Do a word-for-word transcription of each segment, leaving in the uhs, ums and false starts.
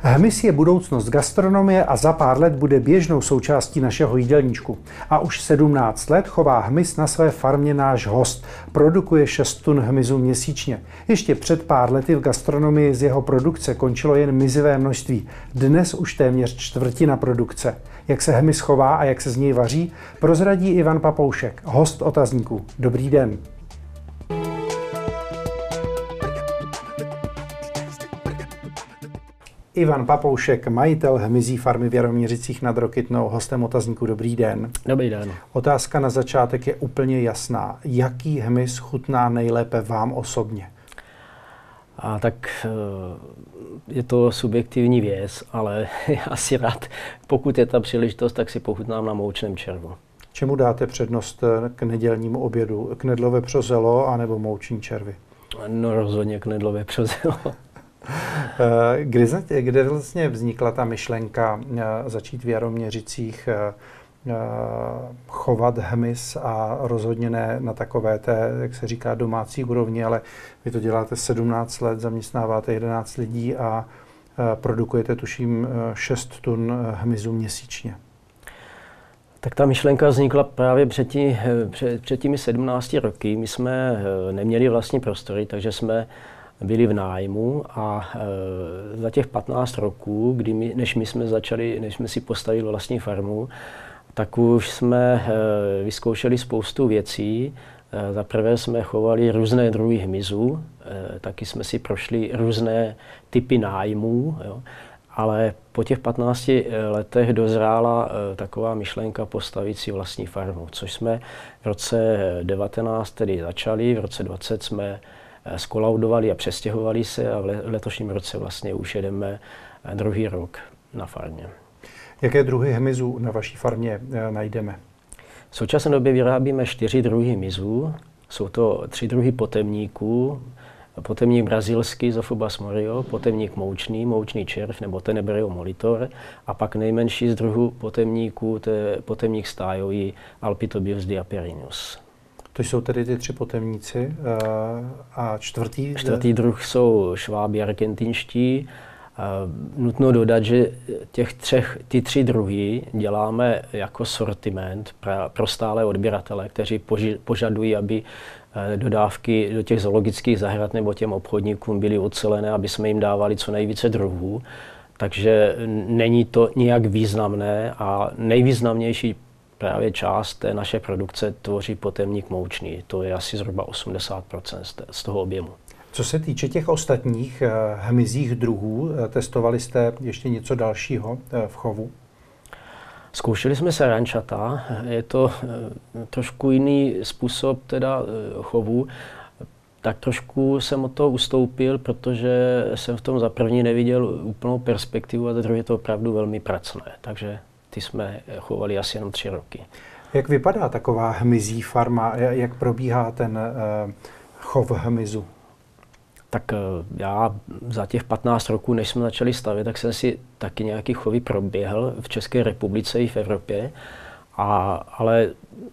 Hmyz je budoucnost gastronomie a za pár let bude běžnou součástí našeho jídelníčku. A už sedmnáct let chová hmyz na své farmě náš host. Produkuje šest tun hmyzu měsíčně. Ještě před pár lety v gastronomii z jeho produkce končilo jen mizivé množství. Dnes už téměř čtvrtina produkce. Jak se hmyz chová a jak se z něj vaří, prozradí Ivan Papoušek, host Otazníků. Dobrý den. Ivan Papoušek, majitel hmyzí farmy v Jaroměřicích nad Rokytnou, hostem Otazníku. Dobrý den. Dobrý den. Otázka na začátek je úplně jasná. Jaký hmyz chutná nejlépe vám osobně? A tak je to subjektivní věc, ale já si rád, pokud je ta příležitost, tak si pochutnám na moučném červu. Čemu dáte přednost k nedělnímu obědu? Knedlo vepřozelo anebo mouční červy? No rozhodně knedlo vepřozelo. Kde, kde vlastně vznikla ta myšlenka začít v Jaroměřicích chovat hmyz a rozhodně ne na takové té, jak se říká, domácí úrovni, ale vy to děláte sedmnáct let, zaměstnáváte jedenáct lidí a produkujete, tuším, šest tun hmyzu měsíčně. Tak ta myšlenka vznikla právě před, tí, před, před těmi sedmnácti roky. My jsme neměli vlastní prostory, takže jsme byli v nájmu a e, za těch patnáct roků, kdy my, než my jsme začali, než jsme si postavili vlastní farmu, tak už jsme e, vyzkoušeli spoustu věcí. E, za prvé jsme chovali různé druhy hmyzu, e, taky jsme si prošli různé typy nájmů, jo. Ale po těch patnácti letech dozrála e, taková myšlenka postavit si vlastní farmu, což jsme v roce devatenáct tedy začali, v roce dvacet jsme skolaudovali a přestěhovali se a v letošním roce vlastně už jedeme druhý rok na farmě. Jaké druhy hmyzu na vaší farmě najdeme? V současné době vyrábíme čtyři druhy hmyzu. Jsou to tři druhy potemníků. Potemník brazilský Zophobas morio, potemník moučný, moučný červ nebo Tenebrae molitor a pak nejmenší z druhů potemníků, to je potemník stájový Alpitobius diaperinus. To jsou tedy ty tři potemníci. A čtvrtý? Čtvrtý druh jsou šváby argentinští. Nutno dodat, že těch třech, ty tři druhy děláme jako sortiment pro stále odběratele, kteří poži, požadují, aby dodávky do těch zoologických zahrad nebo těm obchodníkům byly ucelené, aby jsme jim dávali co nejvíce druhů. Takže není to nijak významné a nejvýznamnější právě část té naše produkce tvoří potemník moučný. To je asi zhruba osmdesát procent z toho objemu. Co se týče těch ostatních hmyzích druhů, testovali jste ještě něco dalšího v chovu? Zkoušeli jsme sarančata. Je to trošku jiný způsob teda chovu. Tak trošku jsem od toho ustoupil, protože jsem v tom za první neviděl úplnou perspektivu a za druhé je to opravdu velmi pracné. Takže ty jsme chovali asi jenom tři roky. Jak vypadá taková hmyzí farma? Jak probíhá ten uh, chov hmyzu? Tak uh, já za těch patnáct roků, než jsme začali stavět, tak jsem si taky nějaký chovy proběhl v České republice i v Evropě. A, ale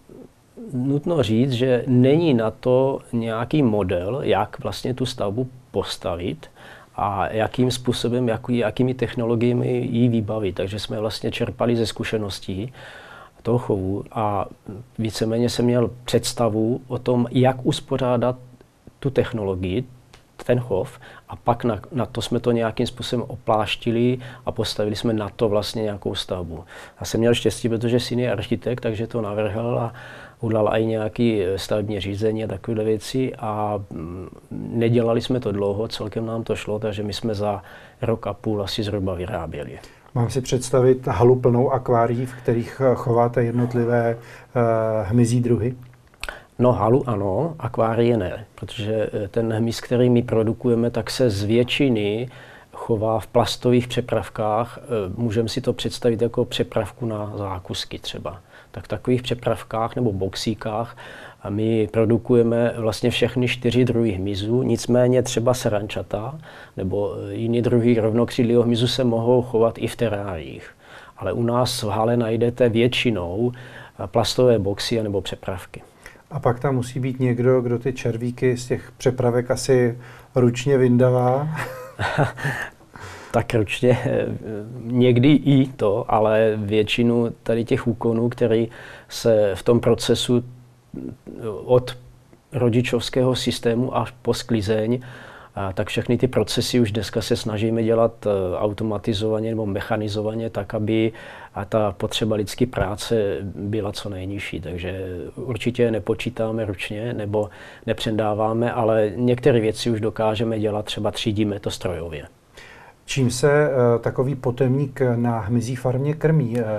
nutno říct, že není na to nějaký model, jak vlastně tu stavbu postavit a jakým způsobem, jaký, jakými technologiemi ji vybavit. Takže jsme vlastně čerpali ze zkušeností toho chovu a víceméně jsem měl představu o tom, jak uspořádat tu technologii, ten chov, a pak na, na to jsme to nějakým způsobem opláštili a postavili jsme na to vlastně nějakou stavbu. Já jsem měl štěstí, protože syn je architekt, takže to navrhl a udělal i nějaké stavební řízení a takové věci a nedělali jsme to dlouho, celkem nám to šlo, takže my jsme za rok a půl asi zhruba vyráběli. Mám si představit halu plnou akvárií, v kterých chováte jednotlivé uh, hmyzí druhy? No halu ano, akvárie ne, protože ten hmyz, který my produkujeme, tak se z většiny chová v plastových přepravkách. Můžeme si to představit jako přepravku na zákusky třeba. Tak v takových přepravkách nebo boxíkách my produkujeme vlastně všechny čtyři druhy hmyzu, nicméně třeba sarančata nebo jiný druhy rovnokřídlého hmyzu se mohou chovat i v teráriích. Ale u nás v hale najdete většinou plastové boxy nebo přepravky. A pak tam musí být někdo, kdo ty červíky z těch přepravek asi ručně vyndává. Tak ručně někdy i to, ale většinu tady těch úkonů, které se v tom procesu od rodičovského systému až po sklizeň, tak všechny ty procesy už dneska se snažíme dělat automatizovaně nebo mechanizovaně, tak aby ta potřeba lidské práce byla co nejnižší. Takže určitě nepočítáme ručně nebo nepředáváme, ale některé věci už dokážeme dělat, třeba třídíme to strojově. Čím se uh, takový potemník na hmyzí farmě krmí? Uh...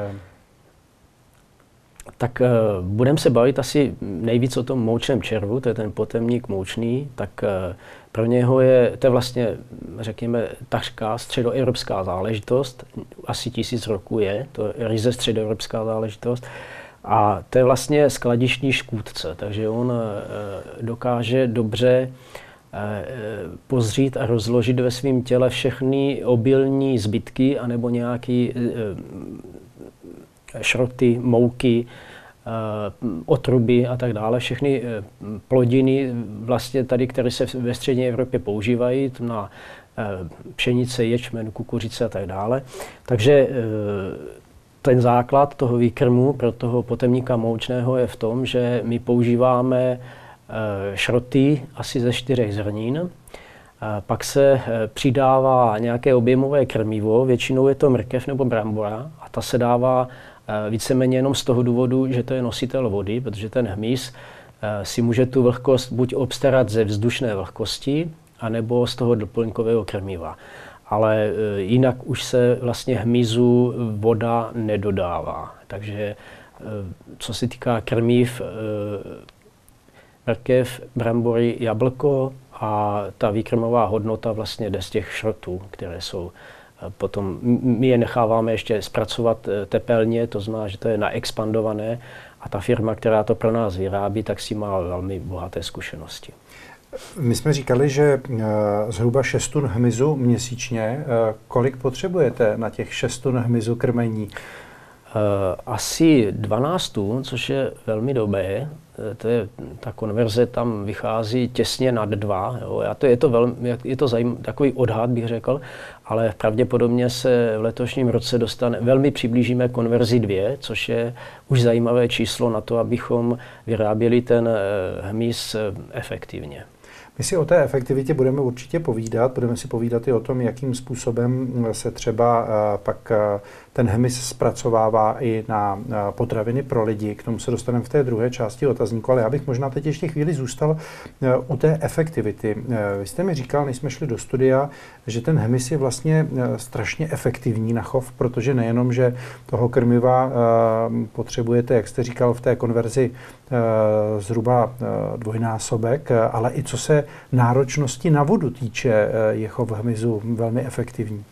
Tak uh, budeme se bavit asi nejvíc o tom moučném červu, to je ten potemník moučný, tak uh, pro něho je, to je vlastně, řekněme, takřka středoevropská záležitost, asi tisíc roků je, to je ryze středoevropská záležitost. A to je vlastně skladištní škůdce, takže on uh, dokáže dobře pozřít a rozložit ve svém těle všechny obilní zbytky anebo nějaké šroty, mouky, otruby a tak dále. Všechny plodiny, vlastně tady, které se ve střední Evropě používají, na pšenice, ječmen, kukuřice a tak dále. Takže ten základ toho výkrmu pro toho potemníka moučného je v tom, že my používáme šroty asi ze čtyřech zrnin. Pak se přidává nějaké objemové krmivo, většinou je to mrkev nebo brambora a ta se dává víceméně jenom z toho důvodu, že to je nositel vody, protože ten hmyz si může tu vlhkost buď obstarat ze vzdušné vlhkosti, anebo z toho doplňkového krmiva. Ale jinak už se vlastně hmyzu voda nedodává. Takže co se týká krmiv, mrkev, brambory, jablko a ta výkrmová hodnota vlastně jde z těch šrotů, které jsou potom, my je necháváme ještě zpracovat tepelně, to znamená, že to je naexpandované a ta firma, která to pro nás vyrábí, tak si má velmi bohaté zkušenosti. My jsme říkali, že zhruba šest tun hmyzu měsíčně. Kolik potřebujete na těch šest tun hmyzu krmení? Asi dvanáct tun, což je velmi dobré. To je, ta konverze tam vychází těsně nad dva. Jo. Já to, je to, velmi, je to zajím, takový odhad, bych řekl, ale pravděpodobně se v letošním roce dostane, velmi přiblížíme konverzi dvě, což je už zajímavé číslo na to, abychom vyráběli ten hmyz efektivně. My si o té efektivitě budeme určitě povídat, budeme si povídat i o tom, jakým způsobem se třeba pak ten hmyz zpracovává i na potraviny pro lidi. K tomu se dostaneme v té druhé části otazníku, ale já bych možná teď ještě chvíli zůstal u té efektivity. Vy jste mi říkal, než jsme šli do studia, že ten hmyz je vlastně strašně efektivní na chov, protože nejenom, že toho krmiva potřebujete, jak jste říkal, v té konverzi zhruba dvojnásobek, ale i co se náročnosti na vodu týče, je chov hmyzu velmi efektivní.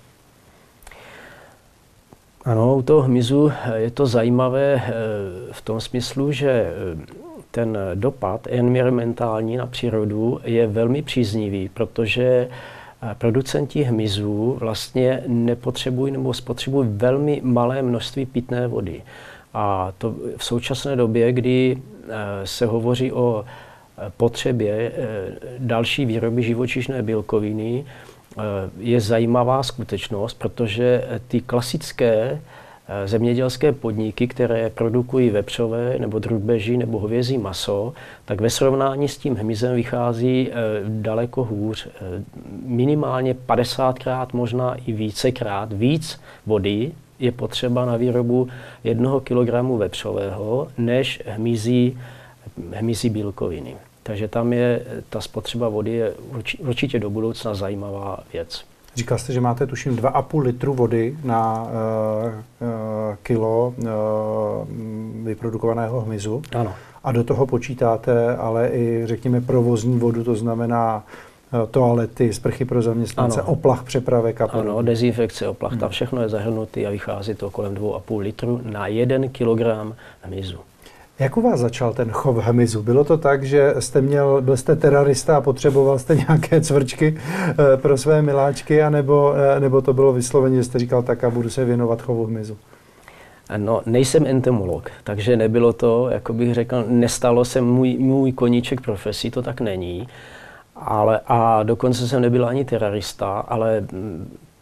Ano, u toho hmyzu je to zajímavé v tom smyslu, že ten dopad environmentální na přírodu je velmi příznivý, protože producenti hmyzu vlastně nepotřebují nebo spotřebují velmi malé množství pitné vody. A to v současné době, kdy se hovoří o potřebě další výroby živočišné bílkoviny, je zajímavá skutečnost, protože ty klasické zemědělské podniky, které produkují vepřové nebo drůbeží nebo hovězí maso, tak ve srovnání s tím hmyzem vychází daleko hůř. Minimálně padesátkrát, možná i vícekrát víc vody je potřeba na výrobu jednoho kilogramu vepřového, než hmyzí, hmyzí bílkoviny. Takže tam je ta spotřeba vody je určitě do budoucna zajímavá věc. Říkal jste, že máte tuším dva a půl litru vody na uh, uh, kilo uh, vyprodukovaného hmyzu. Ano. A do toho počítáte ale i, řekněme, provozní vodu, to znamená uh, toalety, sprchy pro zaměstnance, ano. Oplach přepravek a podobně. Ano, dezinfekce, oplach, hmm. tam všechno je zahrnuté a vychází to kolem dva a půl litru na jeden kilogram hmyzu. Jak u vás začal ten chov hmyzu? Bylo to tak, že jste měl, byl jste terarista a potřeboval jste nějaké cvrčky e, pro své miláčky, anebo, e, nebo to bylo vysloveně, že jste říkal tak a budu se věnovat chovu hmyzu? No, nejsem entomolog, takže nebylo to, jako bych řekl, nestalo se můj, můj koníček profesí, to tak není. Ale, a dokonce jsem nebyl ani terarista, ale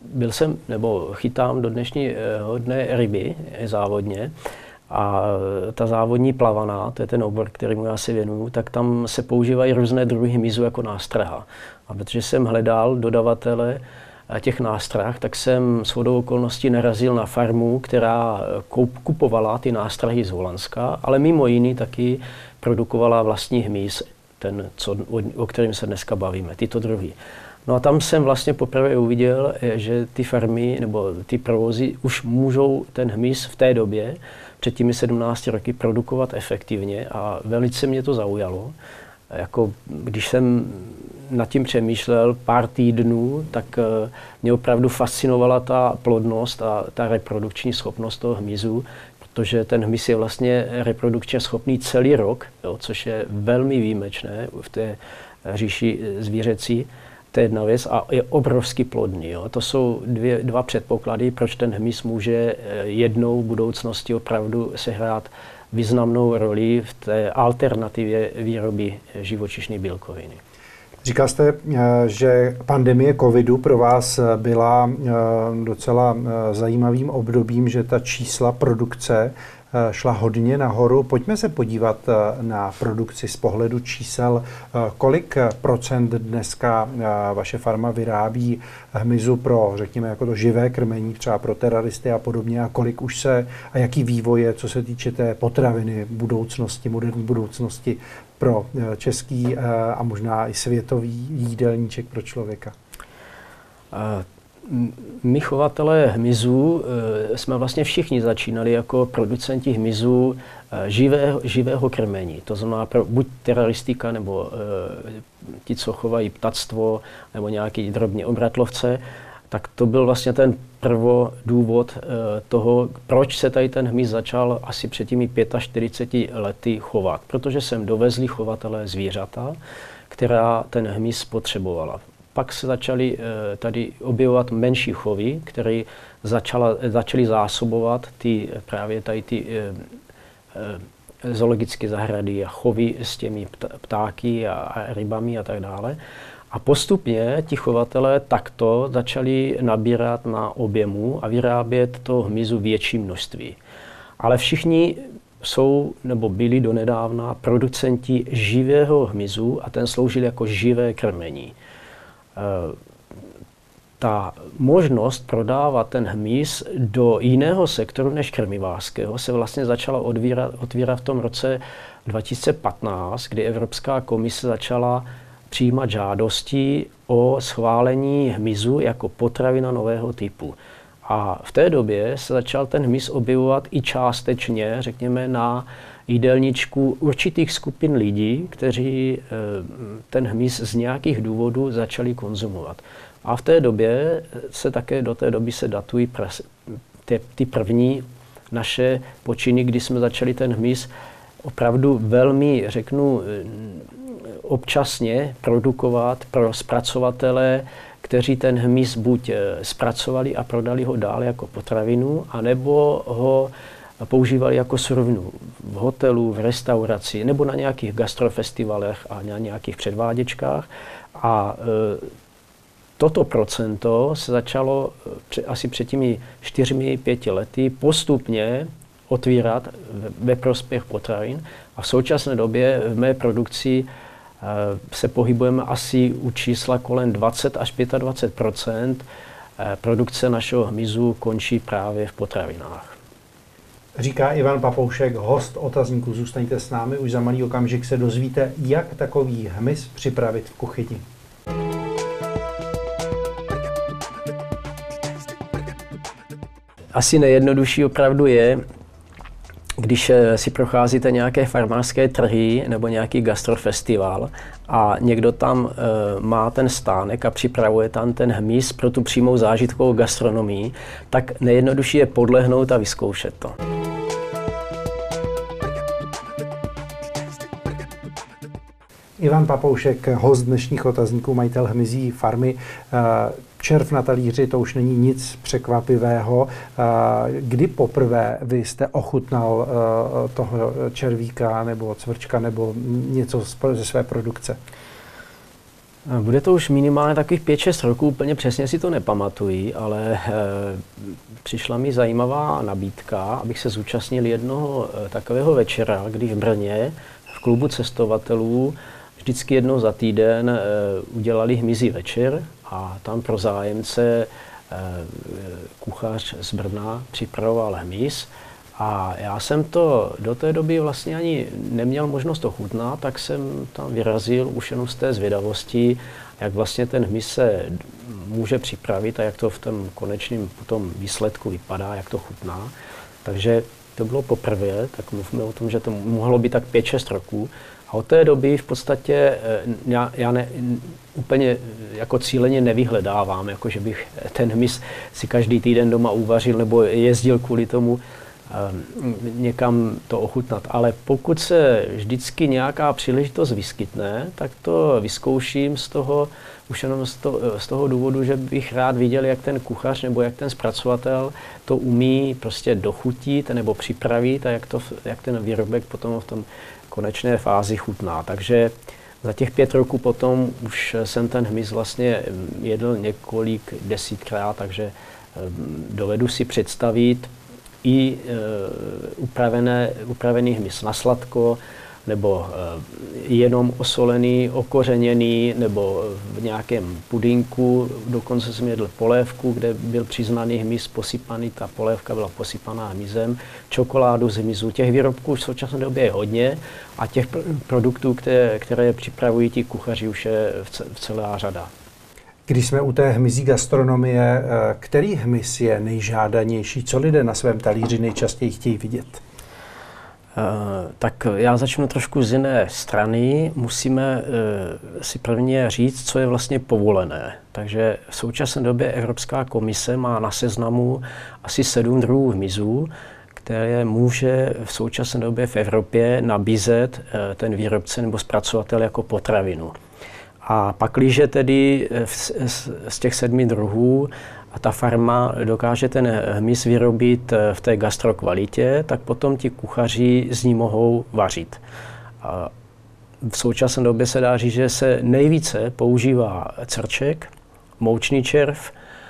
byl jsem, nebo chytám do dnešního dne ryby závodně a ta závodní plavaná, to je ten obor, kterému já se věnuju, tak tam se používají různé druhy hmyzu jako nástraha. A protože jsem hledal dodavatele těch nástrah, tak jsem shodou okolností narazil na farmu, která kupovala ty nástrahy z Holandska, ale mimo jiný taky produkovala vlastní hmyz, ten, co, o kterém se dneska bavíme, tyto druhy. No a tam jsem vlastně poprvé uviděl, že ty farmy nebo ty provozy už můžou ten hmyz v té době, před těmi sedmnácti roky, produkovat efektivně a velice mě to zaujalo. Jako, když jsem nad tím přemýšlel pár týdnů, tak mě opravdu fascinovala ta plodnost a ta reprodukční schopnost toho hmyzu, protože ten hmyz je vlastně reprodukčně schopný celý rok, jo, což je velmi výjimečné v té říši zvířecí. To je jedna věc a je obrovsky plodný. Jo. To jsou dvě, dva předpoklady, proč ten hmyz může jednou v budoucnosti opravdu sehrát významnou roli v té alternativě výroby živočišné bílkoviny. Říkal jste, že pandemie covidu pro vás byla docela zajímavým obdobím, že ta čísla produkce šla hodně nahoru. Pojďme se podívat na produkci z pohledu čísel. Kolik procent dneska vaše farma vyrábí hmyzu pro, řekněme, jako to živé krmení, třeba pro teroristy a podobně, a kolik už se, a jaký vývoj je, co se týče té potraviny budoucnosti, moderní budoucnosti pro český a možná i světový jídelníček pro člověka? My chovatelé hmyzu jsme vlastně všichni začínali jako producenti hmyzu živého, živého krmení. To znamená pro, buď teroristika, nebo ti, co chovají ptactvo, nebo nějaký drobní obratlovce, tak to byl vlastně ten prvodůvod toho, proč se tady ten hmyz začal asi před těmi čtyřiceti pěti lety chovat. Protože sem dovezli chovatelé zvířata, která ten hmyz potřebovala. Pak se začaly tady objevovat menší chovy, které začaly zásobovat ty, právě tady ty zoologické zahrady a chovy s těmi ptáky a, a rybami a tak dále. A postupně ti chovatelé takto začali nabírat na objemu a vyrábět to hmyzu větší množství. Ale všichni jsou nebo byli donedávna producenti živého hmyzu a ten sloužil jako živé krmení. Ta možnost prodávat ten hmyz do jiného sektoru než krmivářského se vlastně začala otvírat, otvírat v tom roce dva tisíce patnáct, kdy Evropská komise začala přijímat žádosti o schválení hmyzu jako potravina nového typu. A v té době se začal ten hmyz objevovat i částečně, řekněme, na jídelníčku určitých skupin lidí, kteří ten hmyz z nějakých důvodů začali konzumovat. A v té době se také do té doby se datují pras, ty, ty první naše počiny, kdy jsme začali ten hmyz opravdu velmi, řeknu, občasně produkovat pro zpracovatele, kteří ten hmyz buď zpracovali a prodali ho dál jako potravinu, anebo ho používali jako surovinu v hotelu, v restauraci nebo na nějakých gastrofestivalech a na nějakých předváděčkách. A e, toto procento se začalo při, asi před těmi čtyřmi, pěti lety postupně otvírat ve, ve prospěch potravin. A v současné době v mé produkci e, se pohybujeme asi u čísla kolem dvacet až dvacet pět procent e, produkce našeho hmyzu končí právě v potravinách. Říká Ivan Papoušek, host otazníku. Zůstaňte s námi, už za malý okamžik se dozvíte, jak takový hmyz připravit v kuchyni. Asi nejjednodušší opravdu je, když si procházíte nějaké farmářské trhy nebo nějaký gastrofestival a někdo tam e, má ten stánek a připravuje tam ten hmyz pro tu přímou zážitkovou gastronomii, tak nejjednodušší je podlehnout a vyzkoušet to. Ivan Papoušek, host dnešních otazníků, majitel hmyzí farmy. Červ na talíři, to už není nic překvapivého. Kdy poprvé vy jste ochutnal toho červíka nebo cvrčka nebo něco ze své produkce? Bude to už minimálně takových pět šest roků, úplně přesně si to nepamatuji, ale e, přišla mi zajímavá nabídka, abych se zúčastnil jednoho e, takového večera, kdy v Brně v klubu cestovatelů vždycky jednou za týden e, udělali hmyzí večer a tam pro zájemce e, kuchař z Brna připravoval hmyz. A já jsem to do té doby vlastně ani neměl možnost ochutnat, tak jsem tam vyrazil už jenom z té zvědavosti, jak vlastně ten hmyz se může připravit a jak to v tom konečném potom výsledku vypadá, jak to chutná. Takže to bylo poprvé, tak mluvíme o tom, že to mohlo být tak pět šest roků. A od té doby v podstatě já, já ne, úplně jako cíleně nevyhledávám, jako že bych ten hmyz si každý týden doma uvařil nebo jezdil kvůli tomu někam to ochutnat. Ale pokud se vždycky nějaká příležitost vyskytne, tak to vyzkouším z toho, už jenom z, to, z toho důvodu, že bych rád viděl, jak ten kuchař nebo jak ten zpracovatel to umí prostě dochutit nebo připravit a jak, to, jak ten výrobek potom v tom konečné fázi chutná. Takže za těch pět roků potom už jsem ten hmyz vlastně jedl několik desítkrát, takže dovedu si představit i e, upravené, upravený hmyz na sladko, nebo e, jenom osolený, okořeněný, nebo v nějakém pudinku. Dokonce jsem jedl polévku, kde byl přiznaný hmyz posypaný, ta polévka byla posypaná hmyzem, čokoládu z hmyzu. Těch výrobků v současné době je hodně a těch produktů, které, které připravují ti kuchaři, už je v celá řada. Když jsme u té hmyzí gastronomie, který hmyz je nejžádanější? Co lidé na svém talíři nejčastěji chtějí vidět? Uh, tak já začnu trošku z jiné strany. Musíme uh, si prvně říct, co je vlastně povolené. Takže v současné době Evropská komise má na seznamu asi sedm druhů hmyzů, které může v současné době v Evropě nabízet uh, ten výrobce nebo zpracovatel jako potravinu. A pakliže tedy z těch sedmi druhů a ta farma dokáže ten hmyz vyrobit v té gastrokvalitě, tak potom ti kuchaři z ní mohou vařit. A v současné době se dá říct, že se nejvíce používá crček, moučný červ,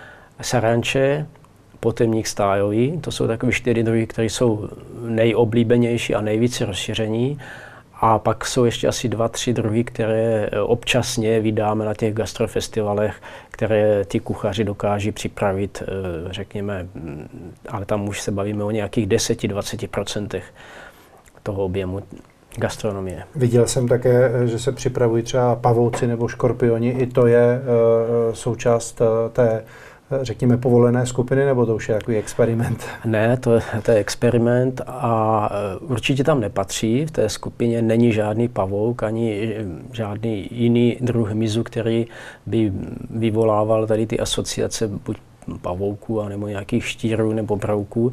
saranče, potemník stájový. To jsou takové čtyři druhy, které jsou nejoblíbenější a nejvíce rozšíření. A pak jsou ještě asi dva, tři druhy, které občasně vydáme na těch gastrofestivalech, které ti kuchaři dokáží připravit, řekněme, ale tam už se bavíme o nějakých deset až dvacet procent toho objemu gastronomie. Viděl jsem také, že se připravují třeba pavouci nebo škorpioni, i to je uh, součást uh, té, řekněme, povolené skupiny, nebo to už je takový experiment? Ne, to, to je experiment a určitě tam nepatří. V té skupině není žádný pavouk, ani žádný jiný druh hmyzu, který by vyvolával tady ty asociace buď pavouků, nebo nějakých štírů nebo brouků.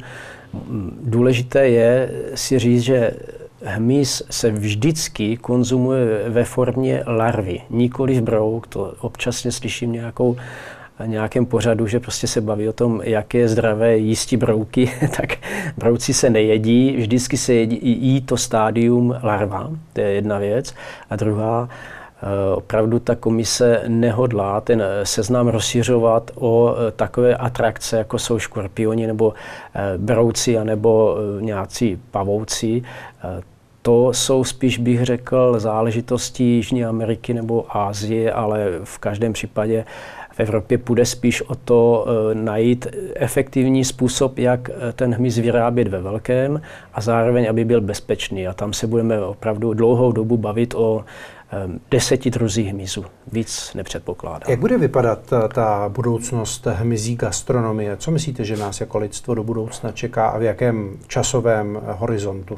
Důležité je si říct, že hmyz se vždycky konzumuje ve formě larvy, nikoliv brouk. To občasně slyším nějakou nějakém pořadu, že prostě se baví o tom, jak je zdravé jísti brouky, tak brouci se nejedí, vždycky se jedí, jí to stádium larva, to je jedna věc. A druhá, opravdu ta komise nehodlá ten seznam rozšiřovat o takové atrakce, jako jsou škorpioni nebo brouci, anebo nějací pavouci. To jsou spíš, bych řekl, záležitosti Jižní Ameriky nebo Asie, ale v každém případě v Evropě půjde spíš o to e, najít efektivní způsob, jak ten hmyz vyrábět ve velkém a zároveň, aby byl bezpečný. A tam se budeme opravdu dlouhou dobu bavit o e, deseti druzích hmyzu. Víc nepředpokládám. Jak bude vypadat ta, ta budoucnost hmyzí gastronomie? Co myslíte, že nás jako lidstvo do budoucna čeká a v jakém časovém horizontu?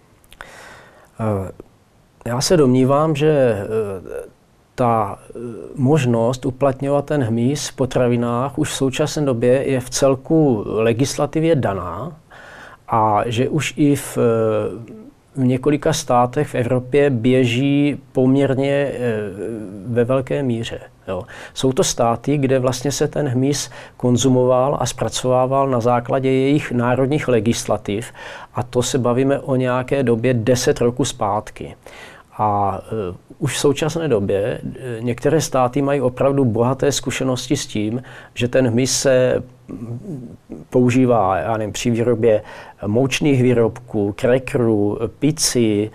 Já se domnívám, že ta možnost uplatňovat ten hmyz v potravinách už v současné době je v celku legislativě daná a že už i v, v několika státech v Evropě běží poměrně ve velké míře. Jo. Jsou to státy, kde vlastně se ten hmyz konzumoval a zpracovával na základě jejich národních legislativ a to se bavíme o nějaké době deset roků zpátky. A uh, už v současné době uh, některé státy mají opravdu bohaté zkušenosti s tím, že ten hmyz se používá, já nevím, při výrobě moučných výrobků, crackerů, pici,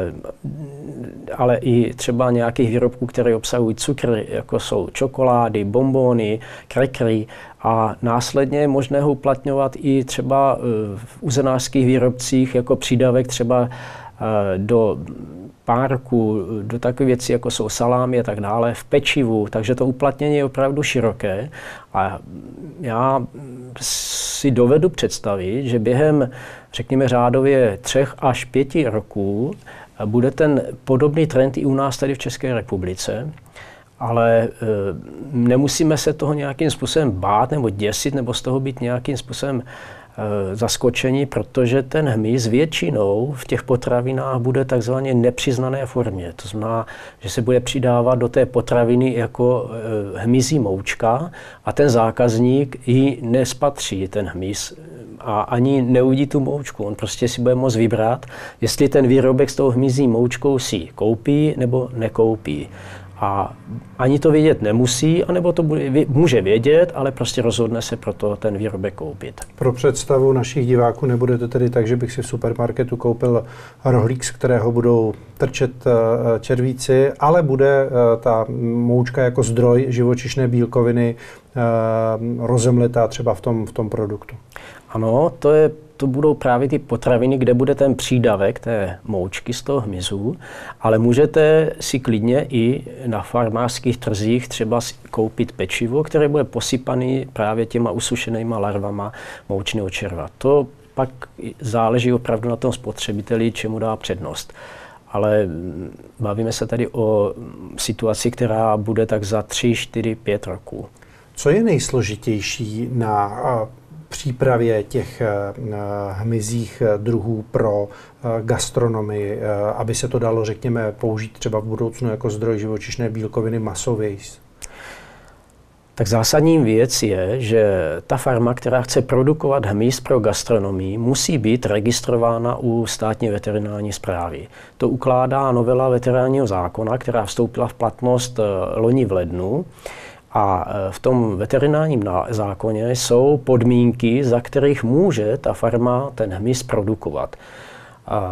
ale i třeba nějakých výrobků, které obsahují cukr, jako jsou čokolády, bonbony, crackery, a následně je možné ho uplatňovat i třeba v uzenářských výrobcích jako přídavek třeba do párku, do takové věcí, jako jsou salámy a tak dále, v pečivu, takže to uplatnění je opravdu široké. A já si dovedu představit, že během, řekněme, řádově třech až pěti roků bude ten podobný trend i u nás tady v České republice, ale e, nemusíme se toho nějakým způsobem bát nebo děsit nebo z toho být nějakým způsobem zaskočení, protože ten hmyz většinou v těch potravinách bude takzvaně nepřiznané formě. To znamená, že se bude přidávat do té potraviny jako hmyzí moučka a ten zákazník ji nespatří, ten hmyz, a ani neuvidí tu moučku. On prostě si bude moct vybrat, jestli ten výrobek s tou hmyzí moučkou si koupí nebo nekoupí. A ani to vědět nemusí, anebo to bude, může vědět, ale prostě rozhodne se pro to ten výrobek koupit. Pro představu našich diváků nebude to tedy tak, že bych si v supermarketu koupil rohlík, z kterého budou trčet červíci, ale bude ta moučka jako zdroj živočišné bílkoviny rozemlitá třeba v tom, v tom produktu. Ano, to je to budou právě ty potraviny, kde bude ten přídavek té moučky z toho hmyzu, ale můžete si klidně i na farmářských trzích třeba koupit pečivo, které bude posypané právě těma usušenýma larvama moučného červa. To pak záleží opravdu na tom spotřebiteli, čemu dá přednost. Ale bavíme se tady o situaci, která bude tak za tři, čtyři, pět roků. Co je nejsložitější na přípravě těch hmyzích druhů pro gastronomii, aby se to dalo, řekněme, použít třeba v budoucnu jako zdroj živočišné bílkoviny masověji? Tak zásadní věc je, že ta farma, která chce produkovat hmyz pro gastronomii, musí být registrována u státní veterinární správy. To ukládá novela veterinárního zákona, která vstoupila v platnost loni v lednu. A v tom veterinárním zákoně jsou podmínky, za kterých může ta farma ten hmyz produkovat. A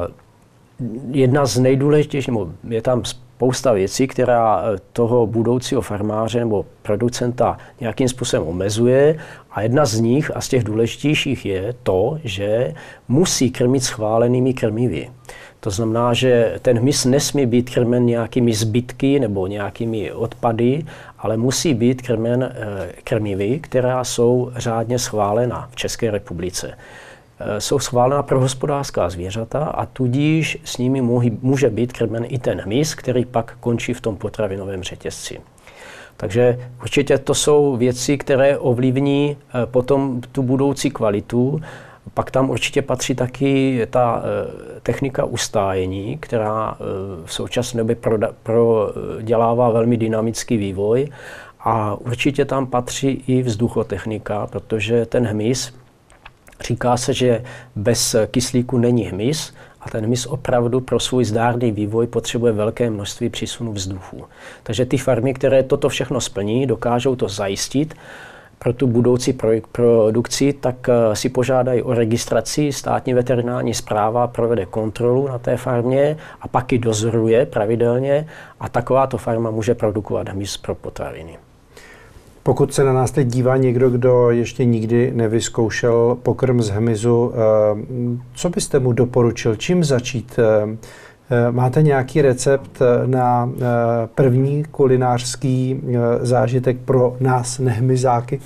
jedna z nejdůležitějších, je tam spousta věcí, která toho budoucího farmáře nebo producenta nějakým způsobem omezuje. A jedna z nich a z těch důležitějších je to, že musí krmit schválenými krmivy. To znamená, že ten hmyz nesmí být krmen nějakými zbytky nebo nějakými odpady, ale musí být krmen krmivy, která jsou řádně schválena v České republice. Jsou schválena pro hospodářská zvířata a tudíž s nimi může být krmen i ten hmyz, který pak končí v tom potravinovém řetězci. Takže určitě to jsou věci, které ovlivní potom tu budoucí kvalitu. Pak tam určitě patří taky ta technika ustájení, která v současné době prodělává velmi dynamický vývoj. A určitě tam patří i vzduchotechnika, protože ten hmyz, říká se, že bez kyslíku není hmyz, a ten hmyz opravdu pro svůj zdárný vývoj potřebuje velké množství přísunu vzduchu. Takže ty farmy, které toto všechno splní, dokážou to zajistit pro tu budoucí produkci, tak si požádají o registraci, státní veterinární správa provede kontrolu na té farmě a pak ji dozoruje pravidelně a takováto farma může produkovat hmyz pro potraviny. Pokud se na nás teď dívá někdo, kdo ještě nikdy nevyzkoušel pokrm z hmyzu, co byste mu doporučil, čím začít? Máte nějaký recept na první kulinářský zážitek pro nás nehmyzáky?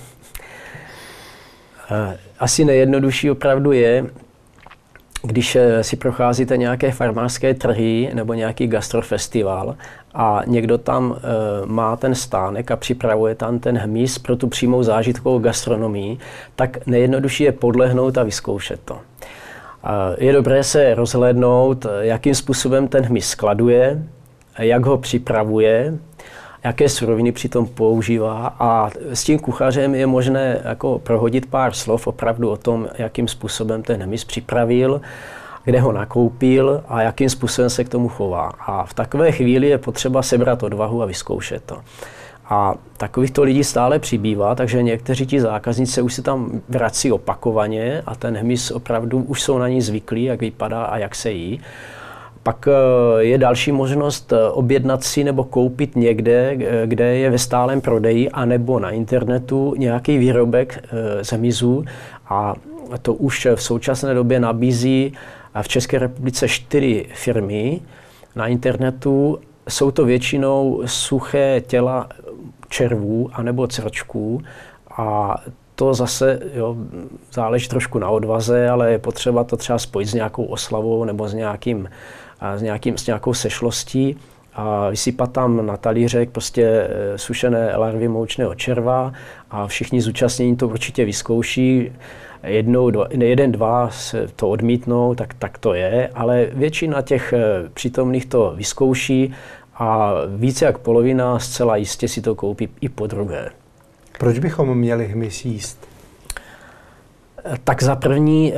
Asi nejjednodušší opravdu je, když si procházíte nějaké farmářské trhy nebo nějaký gastrofestival a někdo tam e, má ten stánek a připravuje tam ten hmyz pro tu přímou zážitkovou gastronomii, tak nejjednodušší je podlehnout a vyzkoušet to. E, je dobré se rozhlédnout, jakým způsobem ten hmyz skladuje, jak ho připravuje, jaké suroviny přitom používá a s tím kuchařem je možné jako prohodit pár slov opravdu o tom, jakým způsobem ten hmyz připravil, kde ho nakoupil a jakým způsobem se k tomu chová. A v takové chvíli je potřeba sebrat odvahu a vyzkoušet to. A takovýchto lidí stále přibývá, takže někteří ti zákazníci už se tam vrací opakovaně a ten hmyz opravdu už jsou na ní zvyklí, jak vypadá a jak se jí. Pak je další možnost objednat si nebo koupit někde, kde je ve stálém prodeji, anebo na internetu nějaký výrobek z hmyzu. A to už v současné době nabízí v České republice čtyři firmy na internetu. Jsou to většinou suché těla červů anebo crčků a to zase jo, záleží trošku na odvaze, ale je potřeba to třeba spojit s nějakou oslavou nebo s, nějakým, s, nějakým, s nějakou sešlostí a vysypat tam na talířek prostě sušené larvy moučného červa a všichni zúčastnění to určitě vyzkouší. Jednou, jeden, dva se to odmítnou, tak, tak to je, ale většina těch přítomných to vyzkouší a více jak polovina zcela jistě si to koupí i po druhé. Proč bychom měli hmyz jíst? Tak za první,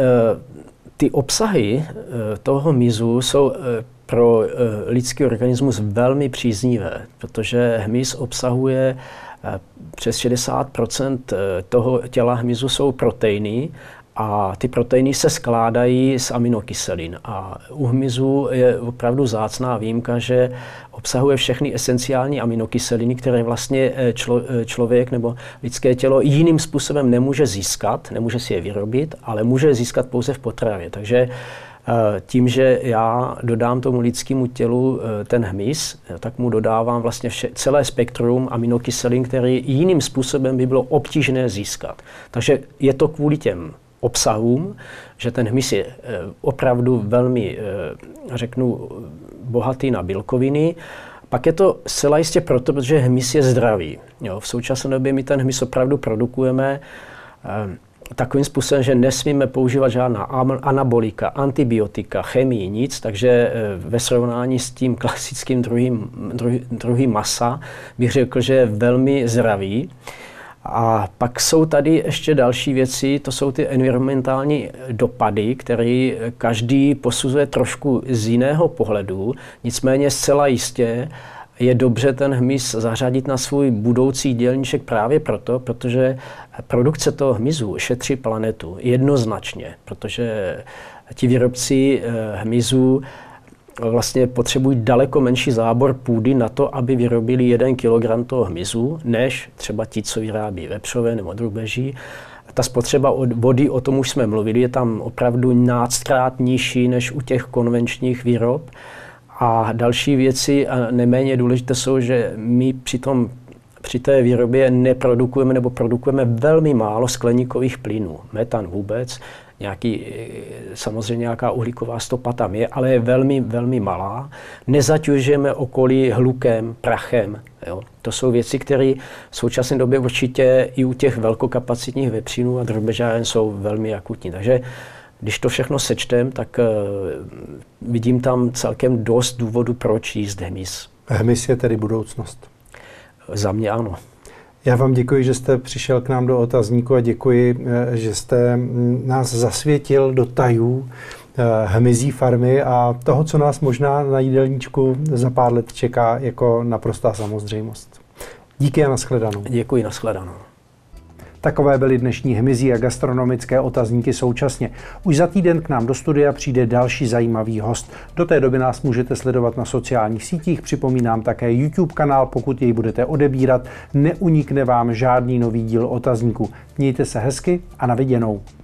ty obsahy toho hmyzu jsou pro lidský organismus velmi příznivé, protože hmyz obsahuje přes šedesát procent toho těla hmyzu jsou proteiny a ty proteiny se skládají z aminokyselin. A u hmyzu je opravdu vzácná výjimka, že obsahuje všechny esenciální aminokyseliny, které vlastně člo, člověk nebo lidské tělo jiným způsobem nemůže získat, nemůže si je vyrobit, ale může získat pouze v potravě. Takže tím, že já dodám tomu lidskému tělu ten hmyz, tak mu dodávám vlastně vše, celé spektrum aminokyselin, který jiným způsobem by bylo obtížné získat. Takže je to kvůli těm obsahům, že ten hmyz je opravdu velmi, řeknu, bohatý na bílkoviny. Pak je to zcela jistě proto, protože hmyz je zdravý. Jo, v současné době my ten hmyz opravdu produkujeme takovým způsobem, že nesmíme používat žádná anabolika, antibiotika, chemii, nic, takže ve srovnání s tím klasickým druhým, druhý, druhý masa bych řekl, že je velmi zdravý. A pak jsou tady ještě další věci, to jsou ty environmentální dopady, které každý posuzuje trošku z jiného pohledu, nicméně zcela jistě je dobře ten hmyz zařadit na svůj budoucí jídelníček právě proto, protože produkce toho hmyzu šetří planetu jednoznačně, protože ti výrobci hmyzu vlastně potřebují daleko menší zábor půdy na to, aby vyrobili jeden kilogram toho hmyzu, než třeba ti, co vyrábí vepřové nebo drůbeží. Ta spotřeba od vody, o tom už jsme mluvili, je tam opravdu náctkrát nižší než u těch konvenčních výrob. A další věci, a neméně důležité jsou, že my při, tom, při té výrobě neprodukujeme nebo produkujeme velmi málo skleníkových plynů. Metan vůbec, nějaký, samozřejmě nějaká uhlíková stopa tam je, ale je velmi, velmi malá. Nezaťužujeme okolí hlukem, prachem. Jo. To jsou věci, které v současné době určitě i u těch velkokapacitních vepřínů a drůbežáren jsou velmi akutní. Takže když to všechno sečtem, tak uh, vidím tam celkem dost důvodu, proč jíst hmyz. Hmyz je tedy budoucnost? Za mě ano. Já vám děkuji, že jste přišel k nám do otazníku a děkuji, že jste nás zasvětil do tajů hmyzí farmy a toho, co nás možná na jídelníčku za pár let čeká jako naprostá samozřejmost. Díky a nashledanou. Děkuji, nashledanou. Takové byly dnešní hmyzí a gastronomické otazníky současně. Už za týden k nám do studia přijde další zajímavý host. Do té doby nás můžete sledovat na sociálních sítích, připomínám také YouTube kanál, pokud jej budete odebírat, neunikne vám žádný nový díl otazníku. Mějte se hezky a na viděnou.